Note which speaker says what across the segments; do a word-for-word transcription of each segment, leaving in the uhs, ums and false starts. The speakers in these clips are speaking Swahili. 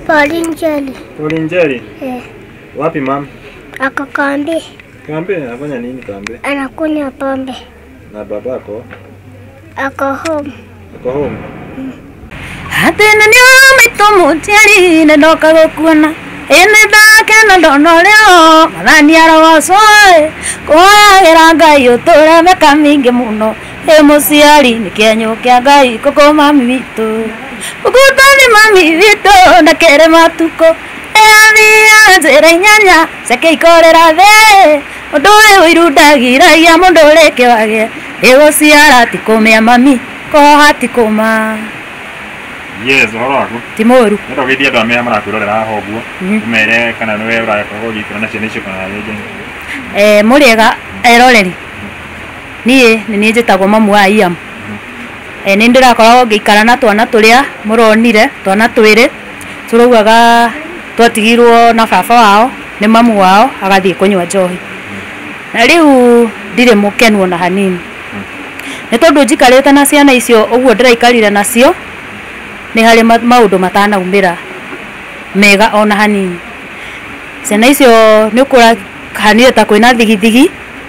Speaker 1: Polinjeri.
Speaker 2: Polinjeri?
Speaker 1: Eh.
Speaker 2: Wapi mama?
Speaker 1: Ako kambi.
Speaker 2: Kambi? Anafanya nini kambi?
Speaker 1: Anakunywa pombe.
Speaker 2: Na babako?
Speaker 1: Ako home.
Speaker 2: Ako home?
Speaker 1: Mm.
Speaker 3: Hatena ni mito mutiari ne doka gokuna. Ene dake na dono leo. Malani arawasoe. Koya geranga yotore meka mingi muno. Emosiari ni kenyo kya gai koko mami mito. Ukutani mami vito na kere matuko. Eavia zera nyanya seke ikorera the. Odoe uirudagira ya mondole ke wage. Ego siara tikomea mami ko hatikoma.
Speaker 2: Yes, horo.
Speaker 3: Timoru.
Speaker 2: Ndo githia ndo amea mara kwirorera hoguo. Umere kana niwe uraka gogikira na ciana icio kana yeje.
Speaker 3: Eh muriega eroreri. Nie ni nie njitagwo mamu wa Iam. Eh ni ndirakoragwo ngiikara na twana turia muronire twana twiri turugaga twatigirwo na baba wao ni mamu wao agathie kunywa njohi. Na riu ndire mukenu ona hanini. Ni tondu njikarite na ciana icio uguo ndiraikarire nacio ni hari maundu matana umira mega ona hanini. Ciana icio ni ukura hanire ta kwina thigithigi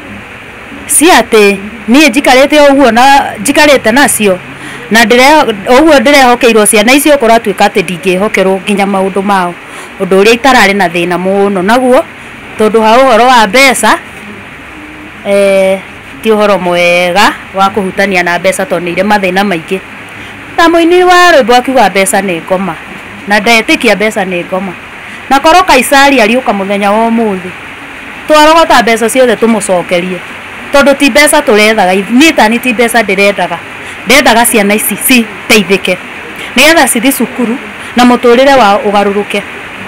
Speaker 3: si ate nie njikarite uguo na njikarite nacio na ndire uguo ndirehokeirwo ciana icio ukura twika ati ndingihokerwo nginya maundu mao undu uria itarari na thina muno naguo tondu ha uhoro wa mbeca eh ti uhoro mwega wa kuhutania na mbeca tondu ire mathina maingi ta muini wa rwimbo akiuga mbeca ni ngoma na ndetikia mbeca ni ngoma na koro Kaisari ariuka muthenya wa umuthi twarogota mbeca ciothe tumucokerie tondu ti mbeca turethaga ni tani ti mbeca ndirendaga ndendaga ciana ici ci teithike nigetha cithi cukuru na muturire wa ugaruruke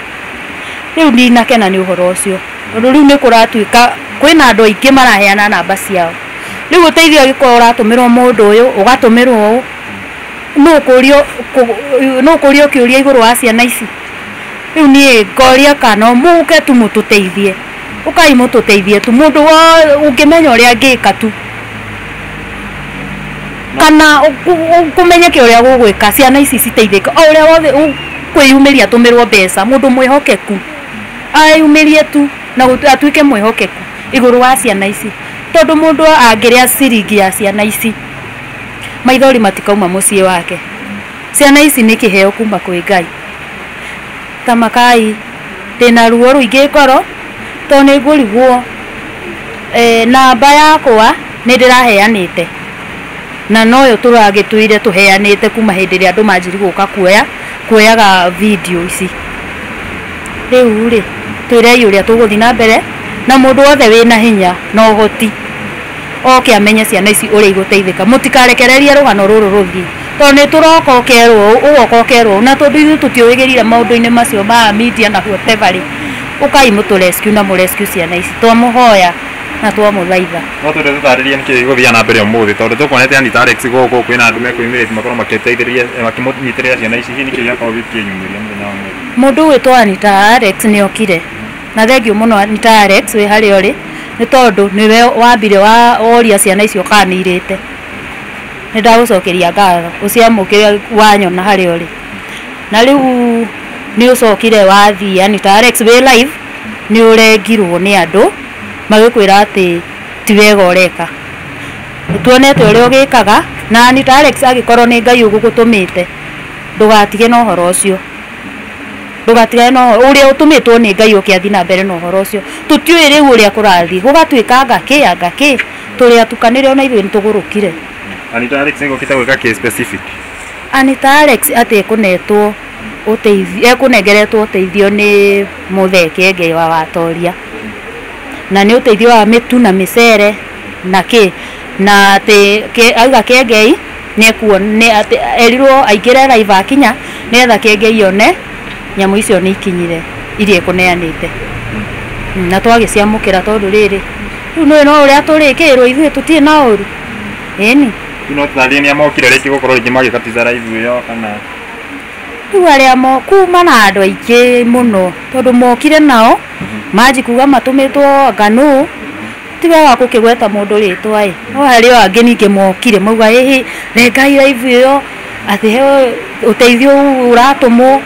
Speaker 3: riu ni nakena ni uhoro ucio tondu riu ni kuratuika kwina andu aingi maraheana namba ciao riu uteithio giko uratumirwo mundu uyu ugatumirwo u no kurio no kurio kiuria iguru wa ciana ici riu ni ngoria kana muke tu mututeithie ukai mututeithie tu mundu wa ungimenya uria ngika tu kana kumenyeke uria gugwika ciana ici citeithika o uria wothe kwiyumiria tumirwo mbeca mundu mwihokeku ayumirie tu na atuike mwihokeku iguru wa ciana ici tondu mundu angiria ciringi ya ciana ici maithori matikauma mucii wake ciana ici ni kiheo kuma kwi Ngai tamakai tena ruo ruingi ngoro to ni ngurigwo eh namba yakwa ni ndiraheanite na noyo turagituire tuheanite kuma hindi ria andu manjiri guka kuoya kuoyaga video ici riu ri twire yuria tuguthi na mbere na mundu wothe wina hinya no hoti oke amenye ciana ici uri iguteithika mutikarekererie rugano ruru ruthi to ni turoko kerwo ugoka kerwo na tondu ithu tutiwigirire maundu-ini macio ma media na whatever ukai mutu rescue na mu rescue ciana ici twamuhoya na twamuthaitha
Speaker 2: no tundu tutaririe niki guthia na mbere umuthi tondu tukonete ani tarex goko kwina andu mekwimiria makoro makiteithiria makimunyitiria ciana ici hini kiria kwa wiki nyumiria muthenya wa
Speaker 3: mundu witwa Anita Alex ni okire na thengio muno Anita Alex we hari ori ni tondu niwe wambire wa oria ciana icio kanirite ni ndagucokeria ngatho uciamukire wanyona hari ori na riu ni ucokire wathi Anita Alex we live ni urengirwo ni andu magikwira ati ti wega ureka tuonete uria ugikaga na Anita Alex agikorwo ni Ngai ugugutumite ndugatige no horo ucio ndugatige no uria utumitwo ni Ngai ukiathi na mbere no horo ucio tutiui riu uria kurathi gugatwika ngaki ngaki turi atukanire ona ithui nitugurukire
Speaker 2: Anita Alex ngo kita gwika case specific
Speaker 3: Anita Alex ate kunetwo uteithio ekunengeretwo uteithio ni mutheke Ngai wa watoria na ni uteithio wa mitu na micere na ki na ati auga ke Ngai ni kuone ati erirwo aingire live akinya ni etha ke Ngai one nyamu icio ni ikinyire irie kuneanite na twagiciamukira tondu riri riu no no uria turikirwo ithuĩ tutie na uru eni
Speaker 2: ino tari ni amokire riki gukorwo riki magikatiza live yo kana
Speaker 3: riu aria mo kuma na andu aingi muno tondu mokire nao maji kuga matumitwo nganu ti wega gukigweta mundu ritwa i no hari angi ningi mokire mauga hihi rengai live yo ati he uteithio uratumwo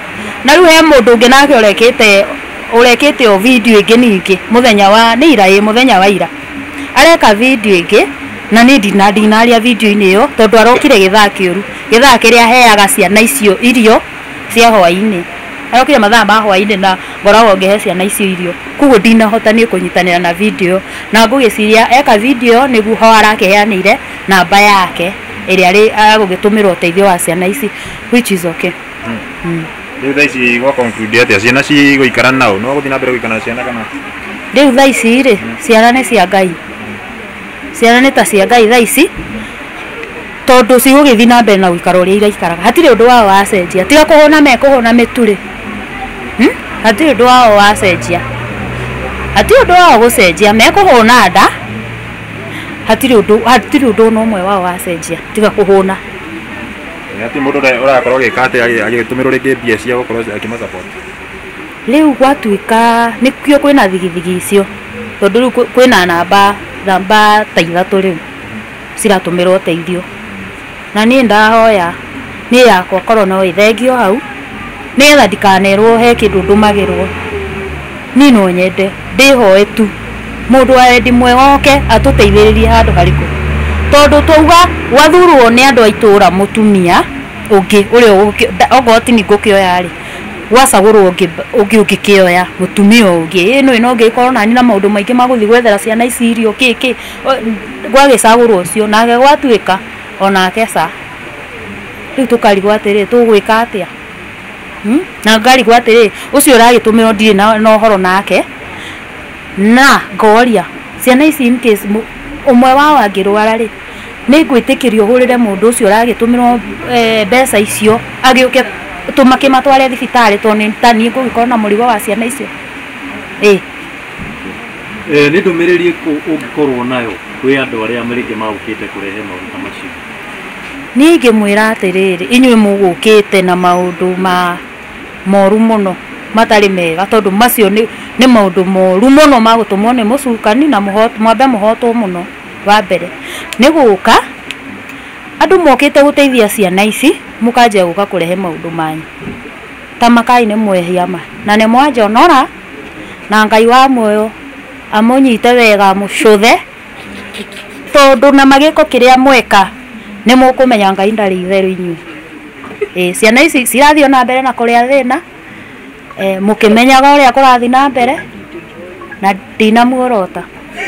Speaker 3: na riu he mundu ungi nake urekete urekete o video ingi ningi muthenya wa ni ira i muthenya wa ira areka video ingi na ni ndina ndinaria video ini iyo tondu arokire githaa kiuru githaa kiria heaga ciana icio irio cia hwaini arokire mathaa ma hwaini na ngoragwo ngehe ciana icio irio kuguo ndinahota ni kunyitanira na video na ngugiciria eka video niguo ho arakeheanire namba yake iri ari agugitumirwo teithio wa ciana ici which is okay.
Speaker 2: Riu tha ici gwa conclude atia ciana ci guikara nao no guthina mbere guikara ciana kana
Speaker 3: riu tha ici ri ciana ni cia Ngai ciana ni ta cia Ngai tha ici tondu cigugithi na mbere na guikara uria iraikaraga hatire undu wao wacenjia tiga kuhona me kuhona mituri hm hatire undu wao wacenjia hatire undu wao gucenjia me kuhona nda hatire undu hatire undu no mwe wao wacenjia tiga kuhona
Speaker 2: ati mundu urakorwo gikate agitumirwo ringi mbia cia gukorwo akima support
Speaker 3: riu gwatuika nikio kwina thigithigi icio tondu riu kwina namba namba ta ithatu riu ciratumirwo teithio na ni ndahoya ni yakwa korwo no ithengio hau ni getha ndikanerwo he kindu ndumagirwo ni no nyende ndihoe tu mundu aendi mwegoke atuteithiririe handu hariku tondu twauga wathurwo ni andu aitura mutumia ungi urio ogoti ni ngukioya ri wasagurwo ungi ungi ukikioya mutumia ungi ino ino ngikorwo nani na maundu maingi maguthi gwethera ciana ici irio kiki gwagicagurwo ucio nage gwatuika ona kesa riu tukarigwo atiri tugwika atia hm na ngarigwo atiri ucio uragitumirwo ndiri na uhoro nake na ngoria ciana ici in case umwe wao angirwara ri ni gwitikirio hurire mundu ucio uragitumirwo mbeca icio agiuke tumake matware thibitari toni tani ngugikorwo na murigo wa ciana icio eh
Speaker 4: eh ni ndumiriri ungikorwo nayo kwi andu aria maringi magukite kurehe maundu macio
Speaker 3: ni ngimwira atiriri inywe mugukite na maundu ma moru muno matari mega tondu macio ni ni maundu moru muno magutumwo ni mucukani na muhoto mwambe muhoto muno wa mbere ni guka andu mokite guteithia ciana ici mukaje guka kurehe maundu manyu tamakai ni mwehia ma na ni mwanjonora na Ngai wa muoyo amunyite wega mucuthe tondu na magiko kiria mweka ni mukumenya Ngai ndari itheru inyu eh ciana ici cirathio na mbere na kuria thina eh mukimenyaga uria kurathi na mbere na dina muorota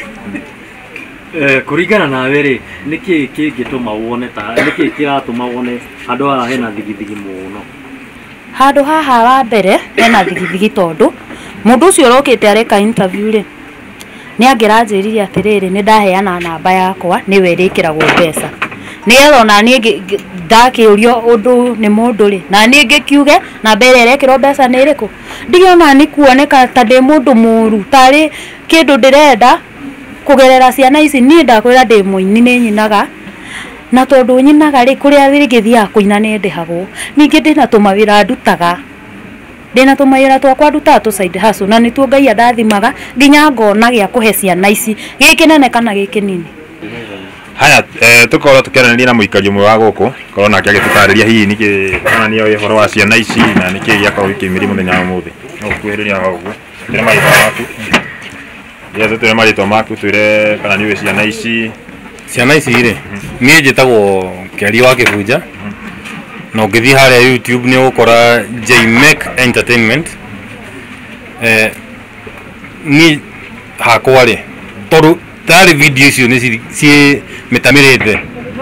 Speaker 4: eh kuringana nawe ri niki kingituma wone ta niki kiratuma wone andu aya hena thigithigi muno
Speaker 3: handu haha wa mbere hena thigithigi tondu mundu ucio urokite areka interview ri ni angiranjiririe atiriri ni ndaheana namba yakwa ni werikiragwo mbeca ni getha na ni ndakiurio undu ni mundu ri na ni ngikiuge na mbere erekirwo mbeca ni iriku ndigiona ni kuoneka ta ndi mundu muru tari kindu ndirenda kugerera ciana ici ni ndakwira ndi muini ni nyinaga na tondu nyinaga ri kuria thirigithia kuina ni ndihagwo ningi ndina tumawira ndutaga ndina tumawira twakwa nduta tu side hustle na nituo Ngai andathimaga nginya ngona gia kuhe ciana ici giki nene kana giki nini
Speaker 2: haya eh tukorwo tukiranĩria na muikario mwe wa guku korwo nake agitutariria hihi niki kana ni uhoro wa ciana ici na niki giakorwo gikimiri muthenya wa muthi no kwiriria hau tire marito maku ya tire marito maku tire kana ni ciana ici
Speaker 5: ciana ici ri nie njitagwo Keri wa Kibunja no ngithi haria YouTube ni ukora J Make Entertainment eh ni hakwa ri toru tari video icio ni ci metamirite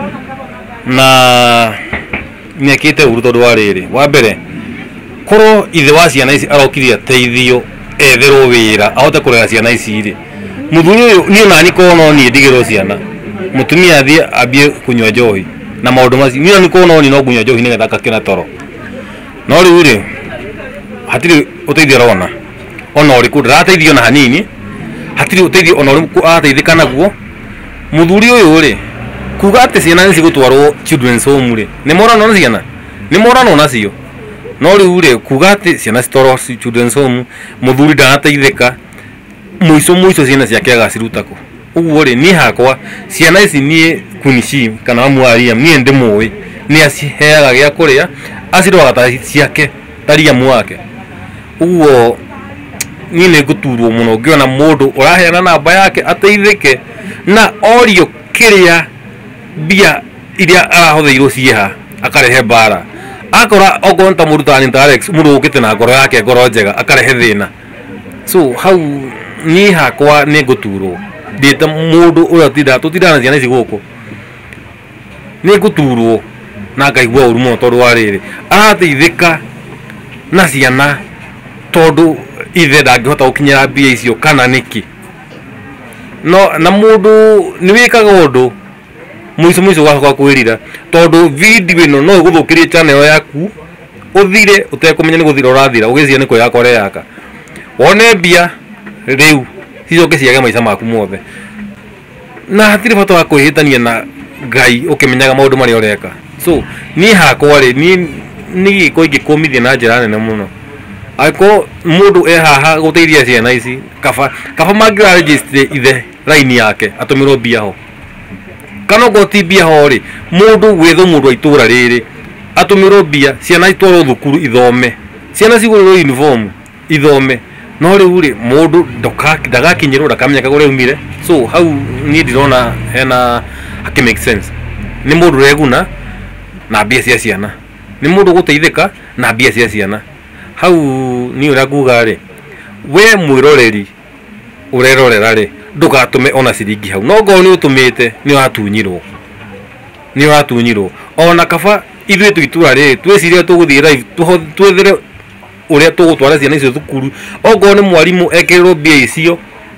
Speaker 5: na niekite uru tondu wa riri wa mbere korwo ithe wa ciana ici arokiria teithio etherwo wira ahote kurera ciana ici ri muthuri uyu ni nani kono ni ndigirwo ciana mutumia athie ambie kunywa njohi na maundu maci ni nani kono ni no kunywa njohi nigetha akakena toro no riu ri hatiri uteithio rona ona uri kudirateithio na hanini hatiri uteithio ona uri ateithika naguo muthuri uyu ri kuga ati ciana ni cigutwarwo children's home ri ni morano na ciana ni morano nacio no riu ri kuga ati ciana citwarwo children's home muthuri ndanateithika muico muico ciana ciake agacirutako uguo ri ni hakwa ciana ici nie kunishi kana mwaria nie ndimui ni aciheaga gia kuria acirwaga ta ciake taria mwake uguo ni ne guturwo muno ngiona mundu uraheana namba yake ateithike na orio kiria bia iria arahothiirwo cieha akarehe bara akora ogonta murutani ta Alex mundu ukite na ngoro yake ngoro njega akarehe thina so hau ni hakwa ni guturwo ndita mundu uria tinda tutindana ciana ici guku ni guturwo na ngaigua urumo tondu wa riri arateithika na ciana tondu ithe ndangihota gukinyira mbia icio kana niki no na mundu ni wikaga undu muico muico gwa kwirira tondu video ino no iguthukirie channel yaku uthire utekumenya ni guthira urathira ugicia niko yakore yaka wone mbia riu hizo kesiage maica maku mothe na hatire bata wa kwihitania na Ngai ukimenyaga maundu mari ureka so ni hakwa ri ni ni giko ingikumithia na njira nene muno ako mundu e haha guteithia ciana ici kaba kaba mangira register ithe line yake atumirwo mbia ho kana goti mbia ho ri mundu witho mundu aitura riri atumirwo mbia ciana itwarwo thukuru ithome ciana cigurwo uniform ithome no riu ri mundu ndoka ndagakinyirwo ndakamenya kagure umire so hau ni ndirona hena haki make sense ni mundu reguna na mbia cia ciana ni mundu guteithika na mbia cia ciana hau ni ura kuga ri we mwiroreri urerorera ri ndugatume ona ciringi hau no ngo ni utumite ni watunyirwo ni watunyirwo ona kaba ithuĩ twitura ri twiciria tuguthie live twethere uria tugutwara ciana icio thukuru ongo ni mwarimu ekirwo mbia icio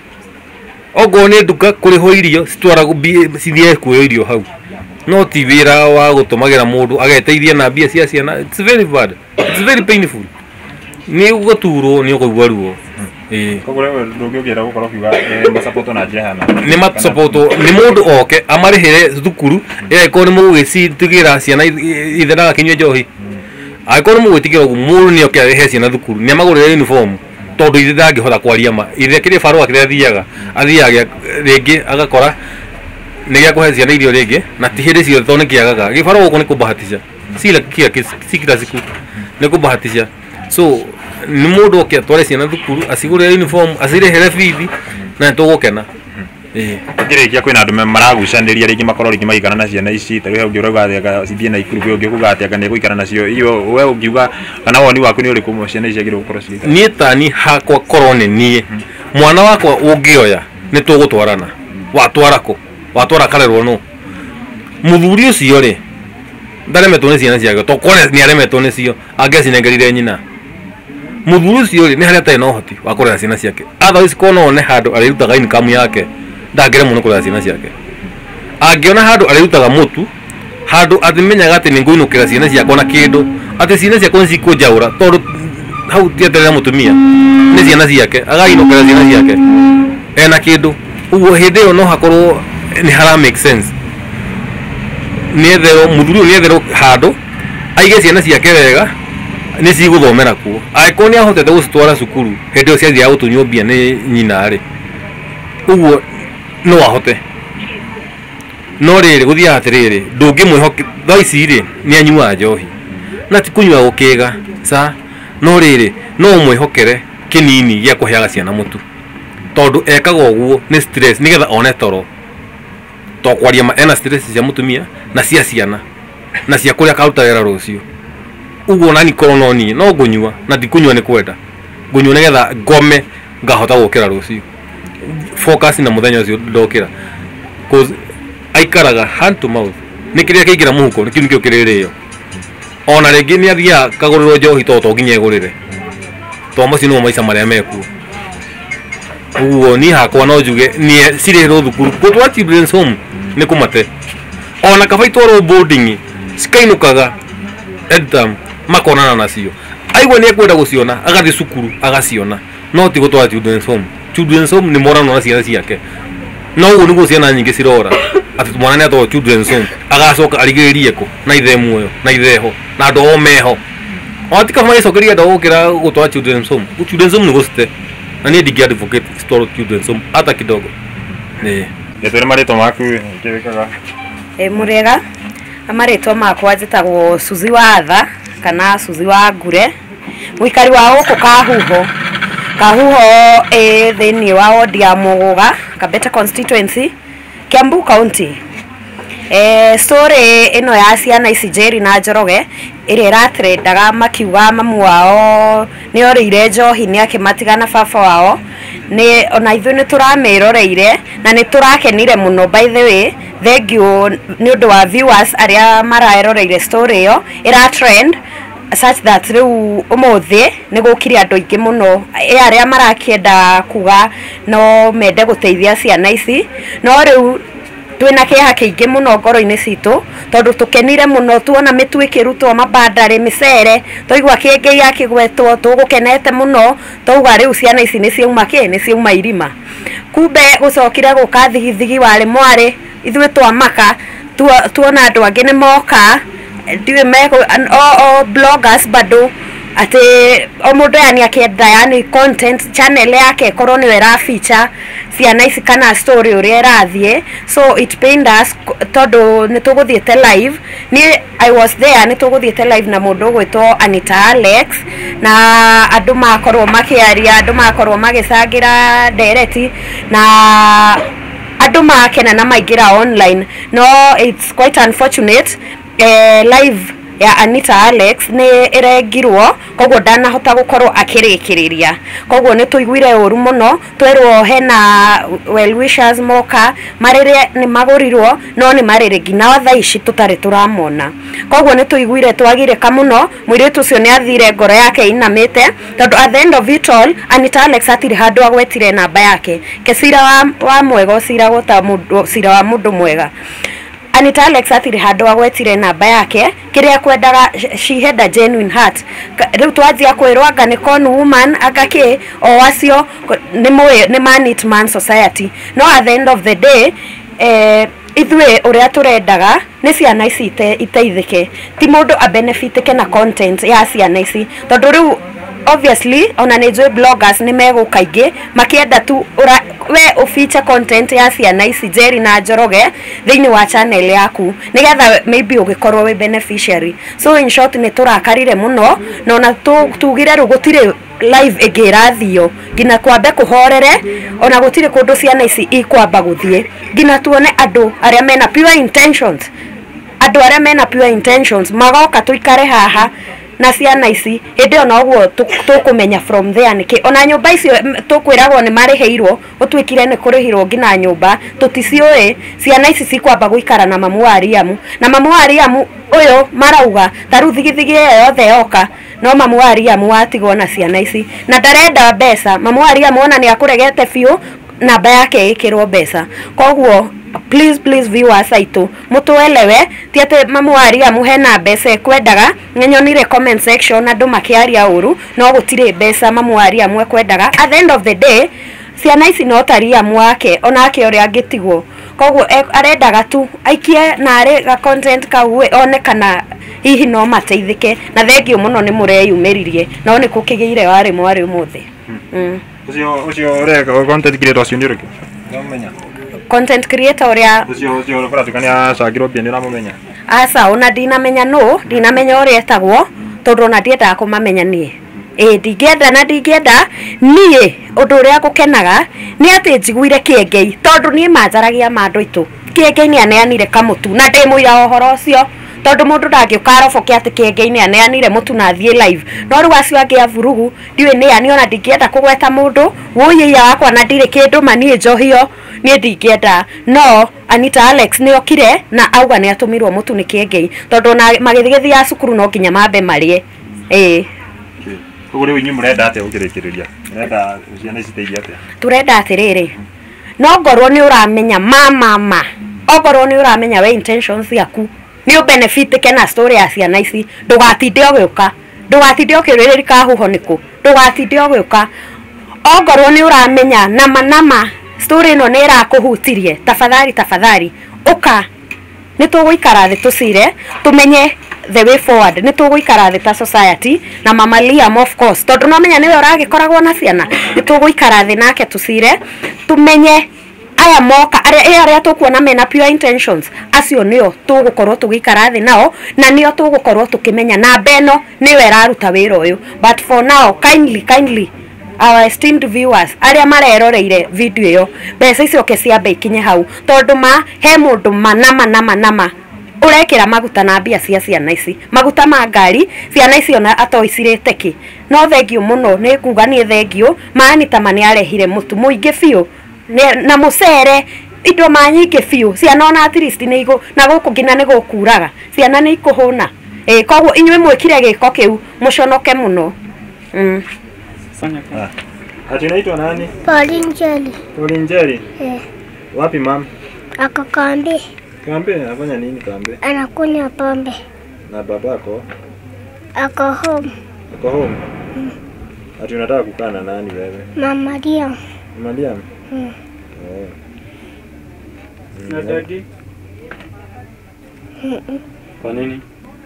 Speaker 5: ongo ni nduka kuriho irio citwara cithie kuoyo irio hau no ti wira wa gutumagira mundu ageteithia na mbia cia ciana it's very bad it's very painful ni ugaturwo ni ukugwa ruo eh
Speaker 2: kogore ndungi ugira gukora kiuga ma support na njira hana
Speaker 5: ni ma support ni mundu oke amarihire thukuru e ko ni mugicitigira ciana ithera kinywe njohi aikoro mugwitigira mundu ni oke arehe ciana thukuru ni amagurire uniform tondu ithe ndangihota kwaria ma ithe kiri barua kire athiaga athiaga ringi agakora ni gya kuhe ciana irio ringi na ti hindi cio to ni kiagaga gibarua guko ni kubahatisha sila kia sikira siku ni kubahatisha so ni mundu oke atware ciana thukuru asigure uniform asirehere bithi na tugukena eh
Speaker 2: ngirikia kwina andu maragucaniria ringi makoro ringi maikana na ciana ici ta we ungiura gathia cithie na ikuru kwe ungi kugatia kana guikara nacio iyo we ungiuga kana woni waku ni uriku mo ciana ici agire gukoro ciika
Speaker 5: ni tani hakwa korone nie mwana wakwa ungioya ni tugutwarana watwarako watwara karerwo no muthuri ucio ri ndaremetwo ni ciana ciake to kone ni aremetwo ni cio angecinengerire nyina muthuri ucio ri ni haria tai no hoti wa kurera ciana ciake otherwise kono one handu arirutaga income yake ndangere muno kurera ciana ciake angiona handu arirutaga mutu handu atimenyaga ati ni nguinukira ciana ciake na kindu ati ciana ciake ni cikunjaura tondu hau tieterera mutumia ni ciana ciake againukira ciana ciake ena kindu uguo hindi yo no hakorwo ni hara make sense ni ethero muthuri ni ethero handu aige ciana ciake wega ni ciguthomera kuo aiko ni ahotete gucitwara cukuru hindi yo ciathia gutunywo mbia ni nyina ri uguo no ahote no riri guthia atiriri ndungimwihoke thaici ri ni anyua njohi na ti kunywa gukiga sa no riri no mwihokere kinini gya kuheaga ciana mutu tondu ekaga uguo ni stress nigetha one toro to kwaria ma ena stress cia mutumia na cia ciana na cia kuria karuta wera rucio uguo nani korono ni no ngunywa na ndikunywa ni kwenda ngunywa nigetha ngome ngahota gukira rucio focus na muthenya ucio ndokira cause aikaraga hand to mouth nikiria kigira muhuko nikiu nikio kiririyo ona ringi ni athia kaguriro njohi to to nginya igurire to macio no maica maria meku uguo ni hakwa no njuge ni cirirwo thukuru gutwa children's home ni kumate ona kaba itwarwo boarding cikainukaga edam makonana nacio aigua ni ekwenda guciona agathi cukuru agaciona no ti gutwara children's home children's home ni morano na ciana ciake no uguo niguo ciana nyingi cirora ati mwana ni atwarwo children's home agacoka arigiririe ko na ithe muoyo na itheho na andu o meho otika magicokeria andu gukira gutwara children's home children's home ni gucite na ni ndingi advocate store children's home hata kidogo ni
Speaker 2: Ngetore marito maku kibikaga
Speaker 3: e murega amarito makwa njitagwo Suzi wa Tha kana Suzi wa Ngure Mwikari wa guku kahuho. Kahuho e thini wa ward ya Muguga, Kabete constituency, Kiambu County. Eh story ino ya ciana ici Jerry na Njoroge ire ratrendaga makiuga mamu wao ni orire njohi ni akimatigana baba wao ni ona ithu ni turameroreire na ni turakenire muno. By the way, thank you ni undu wa viewers aria maraeroreire story yo ira trend such that riu umuthi ni gukiri andu ingi muno aria marakienda kuga no mende guteithia ciana ici no riu twina kiha kiingi muno ngoro-ini citu tondu tukenire muno tuona mitu ikirutwo mabandari micere toigwa kiengei akigwetwo tugukenete muno touga riu ciana ici ni ciauma ki ni ciauma irima kumbe gucokire guka thigithigi wari mwari ithuĩ twamaka tuona andu angi ni moka ndiwe meko o o bloggers bado ati o mundu yani akienda yani content channel yake korwo ni wera feature ciana ici kana story uria irathie. So it pained us todo ni tuguthiete live ni I was there ni tuguthiete live na mundu gwitwo Anita Alex na andu makorwo makiaria andu makorwo magicangira direct na andu makena na maingira online. No, it's quite unfortunate uh, live ya Anita Alex ni irengirwo koguo ndanahota gukorwo akirikiriria koguo ni tuiguire uru muno twerwo hena well wishers moka marire ni magurirwo no ni marire ngina thaa ici tutari turamona koguo ni tuiguire twagire kamuno mwiritu ucio ni athire ngoro yake inamite tondu at the end of it all Anita Alex atiri handu agwetire namba yake kesira wa, wa mwega cira gota mundu cira wa mundu mwega. Anita Alex atiri handu agwetire namba yake kiria kwendaga she had a genuine heart. Riu twajia kwirwa anga ni con woman agaki o acio ni moe ni man it man society. No, at the end of the day eh ithuĩ uria turendaga ni ciana ici iteithike ti mundu a benefitike na content ya ciana ici tondu riu obviously ona ni njui bloggers ni meguka ingi makienda tu ura, we ufeature content ya ciana ici Jerry na Njoroge thiini wa channel yaku nigetha maybe ugikorwo we beneficiary. So in short ni turakarire muno na ona tugire ru gutire live igirathio ngina kwambe kuhorere ona gutire kundu ciana ici ikwamba guthie ngina tuone andu aria mena pure intentions andu aria mena pure intentions magoka tuikare haha na ciana ici hindi ona uguo tukumenya from there niki ona nyumba icio tukwiragwo ni mariheirwo utwikire ni kurihirwo ngina nyumba tuticioi ciana ici cikwamba guikara na mamu wa Riamu na mamu wa Riamu uyo marauga taru thigithigi yothe yoka no mamu wa Riamu watigwo na ciana ici na ndarenda mbeca mamu wa Riamu ona ni akuregete biu namba yake ikirwo mbeca koguo please please viewers aitu mutuelewe ti ate mamu wa Riamu hena mbeca kwendaga nyonyonire comment section andu makiaria uru no gutire mbeca mamu wa Riamu ekwendaga at the end of the day ciana ici no ta Riamu wake onake uria angitigwo koguo arendaga tu aikie na ari ga content kauwe onekana hihi no mateithike na thengio muno ni mureyumiririe no ni kukigeire wari mwari umuthi mm
Speaker 2: ucio ucio rega content creator ucio ni urike no menya
Speaker 3: content creator uria
Speaker 2: ucio ucio kuratukania cagirwo pia ni uramumenya
Speaker 3: asa ona ndinamenya no ndinamenya uria etagwo tondu ona ndiendaga kumamenya nie eh ndingenda na ndingenda nie undu uria gukenaga ni ati njiguire kiengei tondu nie manjaragia mandu itu kiengei ni aneanire kamutu na ndimuira uhoro ucio tondu mundu ndangiuka aroboke ati kiengei ni aneanire mutu na thie live no ru acio angi avurugu ndiwe ni ani ona ndingienda kugweta mundu wuyiya wakwa na ndire kindu manie njohio ni ndingienda no Anita Alex ni okire na auga ni atumirwo mutu ni kiengei tondu na magithigithi ya cukuru no nginya mambe marie eh
Speaker 2: koguo riu inyu murenda ate ukirikiriria murenda ciana citeithia ate
Speaker 3: turenda atiriri no ngorwo ni uramenya mama ma ogorwo ni uramenya we intentions yaku ni benefit na story ya ciana ici ndugatinde ogiuka ndugatinde okiriri kahuho niku ndugatinde ogiuka ogorwo ni uramenya nama nama story no nera kuhutirie tafadhali tafadhali uka ni tuguikara thi tucire tumenye the way forward ni tuguikara thi ta society na mama Liam of course tondu no menya niwe uragikoragwo na ciana ni tuguikara thi nake tucire tumenye
Speaker 6: aya moka aria aria tukuona mena pure intentions acio nio tugukorwo tugikara thi nao na nio tugukorwo tukimenya na beno niwe raruta wira uyu but for now kindly kindly our esteemed viewers aria mareroreire video iyo besa icio ke cia beikinye hau tondu ma he mundu manama nama nama urekira maguta na mbia cia ciana ici maguta ma ngari ciana icio na atoicirite ki no thengio muno ni kuga ni thengio maani tamani arehire mutu muingi fiu na mucere indo manyingi fiu ciana na at least ni igo na guku ngina ni gukuraga ciana ni ikuhuna eh koguo inywe mwikire giko kiu muconoke muno mm
Speaker 2: Sanya kwa. Ati unaitwa nani?
Speaker 1: Paulinjeli.
Speaker 2: Paulinjeli.
Speaker 1: Eh.
Speaker 2: Wapi mam?
Speaker 1: Ako kambi.
Speaker 2: Kambi anafanya nini kambi?
Speaker 1: Anakunywa pombe.
Speaker 2: Na babako?
Speaker 1: Ako home.
Speaker 2: Ako home. Mm. Ati unataka kukaa na nani wewe?
Speaker 1: Mama Maria.
Speaker 2: Maria?
Speaker 1: Mm.
Speaker 2: Oh.
Speaker 4: Na daddy?
Speaker 1: Mm.
Speaker 4: Kwa nini?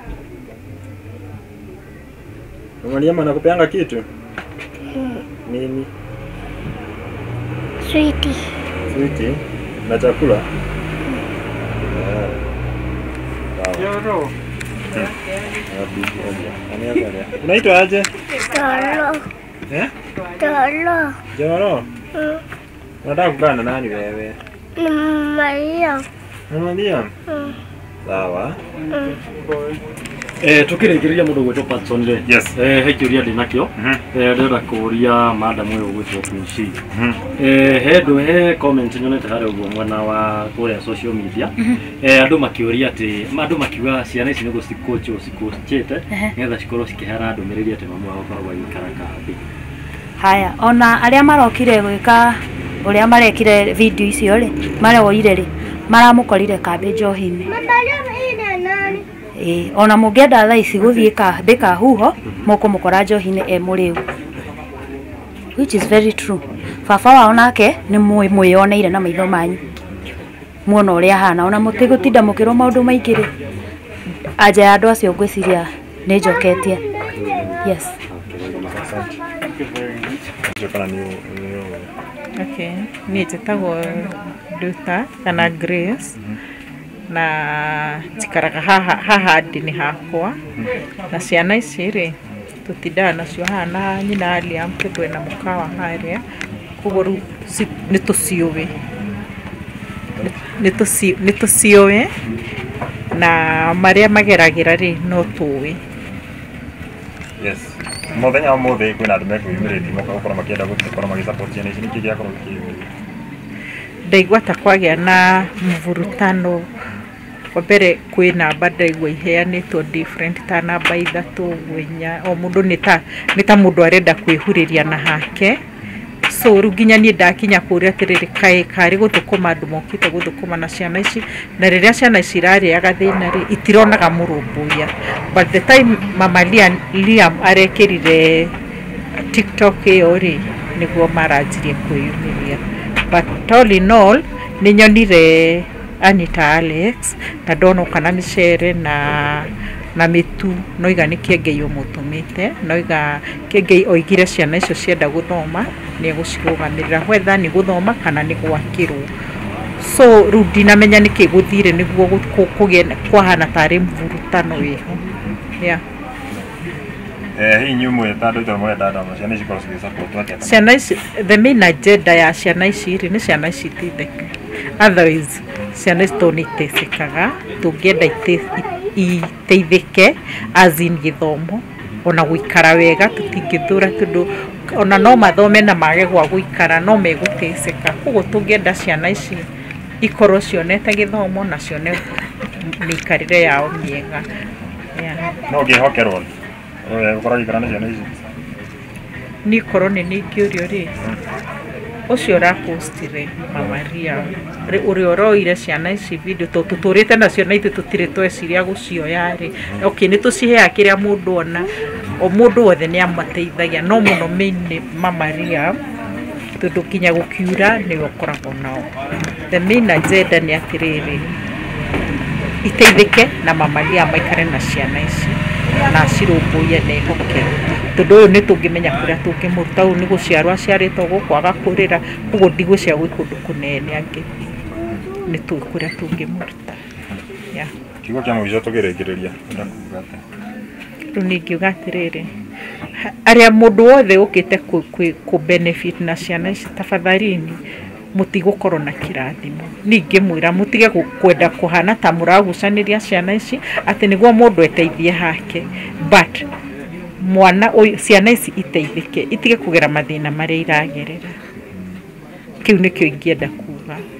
Speaker 2: Maria anakupeanga kitu?
Speaker 1: Mm.
Speaker 2: Nini?
Speaker 1: Sweetie.
Speaker 2: Sweetie? Na chakula?
Speaker 4: Yoro.
Speaker 2: Unaitwa aje?
Speaker 1: Tolo.
Speaker 2: Eh?
Speaker 1: Tolo.
Speaker 2: Joro?
Speaker 1: Mm.
Speaker 2: Unataka kukaa na nani wewe?
Speaker 1: Ni Maria.
Speaker 2: Maria?
Speaker 1: Mm.
Speaker 2: Sawa.
Speaker 1: Mm.
Speaker 4: Eh tukirekereria mundu gwetwo Patson le.
Speaker 2: Yes.
Speaker 4: Eh hekiuria ndinakio.
Speaker 2: Mhm.
Speaker 4: Eh ndenda kuria madam uyu gwetwo Kunshi.
Speaker 2: Mhm.
Speaker 4: Eh hedo he comment nyonete hari uguo mwana wa kuria social media. Eh andu makiuria ati andu makiuga ciana ici nigo cikocho cikochete ngetha cikorwo cikihara ndumiriri ati mamu wao koragwo ikara kambi.
Speaker 3: Haya ona aria marokire gwika uria marekire video icio ri marewoire ri maramukorire kambi Njohi-ini. Eh ona mungenda tha ici guthie ka beka huho moko mukora Njohi-ini e muriu, which is very true. Baba wao nake ni mwe mweyoneire na maitho manyu muona uria hana ona mutigutinda mukiro maundu maingiri aja ya andu acio ngwiciria ni njoketie. Yes.
Speaker 7: Okay, ni njĩtagwo Thutha kana Grace na tikaraga haha haha ndini hakwa na ciana ici ri tutindaga nacio hana nyina Aliam twena mukawa haria koguo riu ni tuciuwi ni tuci ni tuciuwi na maria mageragira ri no tuwi.
Speaker 2: Yes. Muthenya umuthi kwina andu mekwiyumiritie makakorwo makienda gukorwo magisupport ciana ici niki giakorwo gikiyumiriria.
Speaker 7: Ndaigua ta kwagia na mvurutano kwa mbere kwina ndaigua iheanitwo different ta namba ithatu gwenya o mundu ni ta ni ta mundu arenda kwihuriria na hake. So riu nginya ni ndakinya kuria atiriri kai kari guthukuma andu mokite guthukuma na ciana ici na riria ciana ici rariaga thina ri itironaga murumbuya, but the time mama Liam arekirire TikTok iyo ri niguo maranjirie kwiyumiria, but all in all ni nyonire Anita Alex na ndono kana micere na na mitu noiga ni kiengei umutumite noiga kiengei oigire ciana icio cienda guthoma ni gucirugamirira whether ni guthoma kana ni gwakirwo. So riu ndinamenya ni kiguthire niguo kugie kwahana tari mvurutano wiho. Yeah.
Speaker 2: Eh hii nyumu etado ito mwe dada ciana ici korwo cigisupport atia.
Speaker 7: Ciana ici the main agenda ya ciana ici ri ni ciana ici titheke. Otherwise ciana ici tonitesekaga tungienda iteithike azin githomo ona guikara wega tutingithura tundu ona no mathome na mage gwa guikara no meguteseka koguo tungienda ciana ici ikorwo cionete githomo na cione mikarire yao miega. Yeah.
Speaker 2: No gihokerwo oya gukora gikara na ciana ici
Speaker 7: ni korone ni kiurio ri ucio ra postire mama Ria ri uri oroire ciana ici video to tuturite nacio na itu tutire tweciria gucioya ri okay ni tucihea kiria mundu ona o mundu wothe ni amateithagia no muno main mama Ria tundu kinya gukiura ni ukoragwo nao. The main agenda ni atiriri iteithike na mama Ria maikare na ciana ici na cirũmbũiye na ehoke tondũ ũyũ nĩ tũngĩmenya kũrĩa tũngĩmũruta ũyũ nĩ gũciarwo aciarĩtwo gũkũ agakũrĩra koguo ndigwĩciria gwĩ kũndũ kũnene angĩ nĩ tũĩ kũrĩa tũngĩmũruta
Speaker 2: kiugo kĩa mũico tũkĩrĩkĩrĩria
Speaker 7: rĩu ningĩuga atĩrĩrĩ arĩa mũndũ wothe ũkĩte kũ benefit na ciana ici tafadhalini mũtigũkorwo na kĩrathimo ningĩ mwĩra mũtige kwenda kũhana ta mũragucanĩria ciana ici atĩ nĩguo mũndũ eteithie hake but mwana ũyũ ciana ici iteithĩke itige kũgera mathĩna marĩa iragerera kĩu nĩkĩo ingĩenda kuga